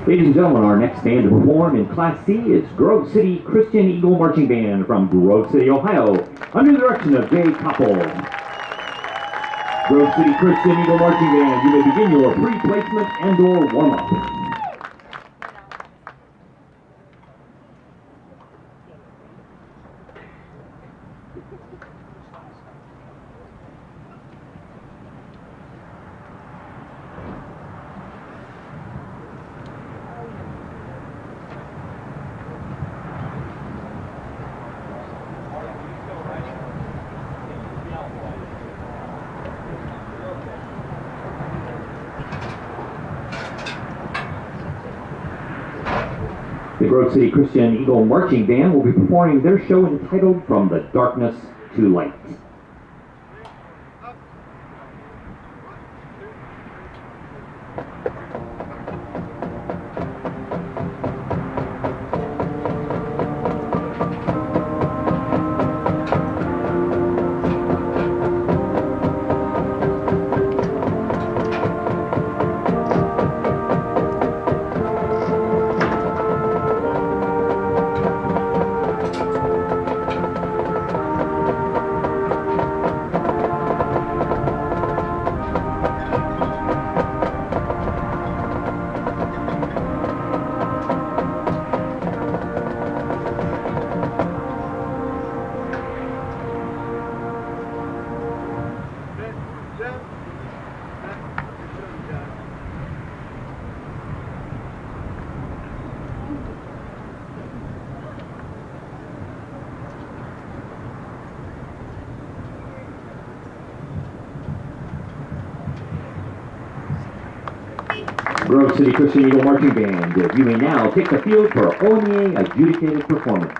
Ladies and gentlemen, our next band to perform in Class C is Grove City Christian Eagle Marching Band from Grove City, Ohio, under the direction of Jay Koppel. Grove City Christian Eagle Marching Band, you may begin your pre-placement and/or warm-up. The Grove City Christian Eagle Marching Band will be performing their show entitled From the Darkness to Light. Grove City Christian Eagle Marching Band, you may now take the field for OMEA adjudicated performance.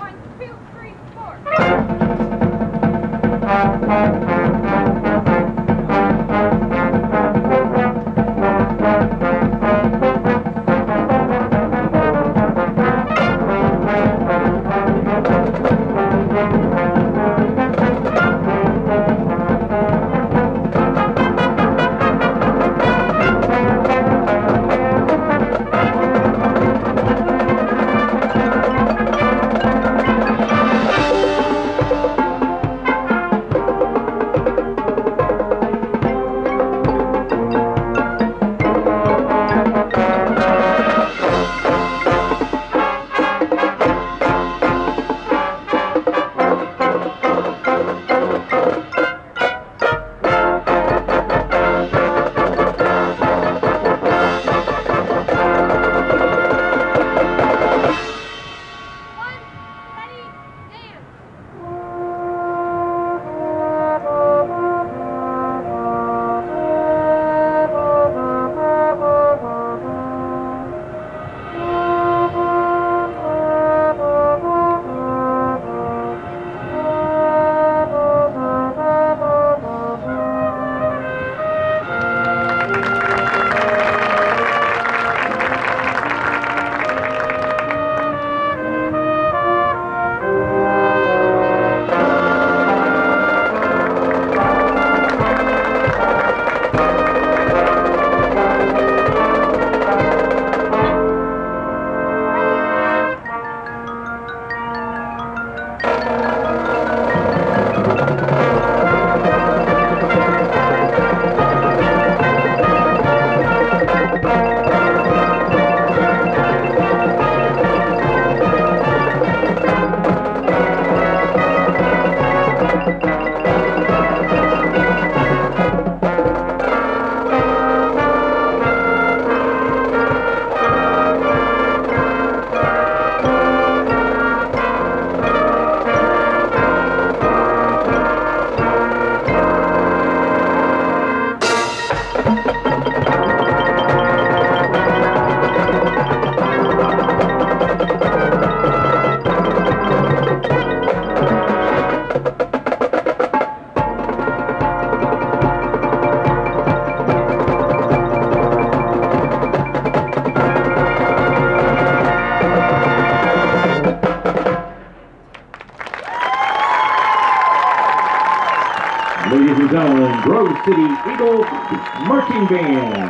Ladies and gentlemen, Grove City Eagle Marching Band.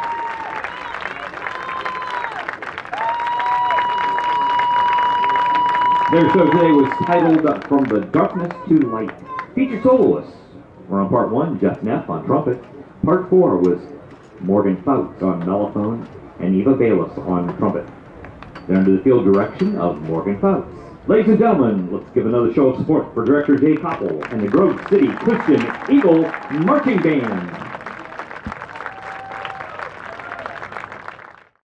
Their show today was titled From the Darkness to Light. Featured soloists were on part 1, Jeff Neff on trumpet. Part 4 was Morgan Fouts on mellophone and Eva Bayless on trumpet. They're under the field direction of Morgan Fouts. Ladies and gentlemen, let's give another show of support for Director Jay Koppel and the Grove City Christian Eagle Marching Band.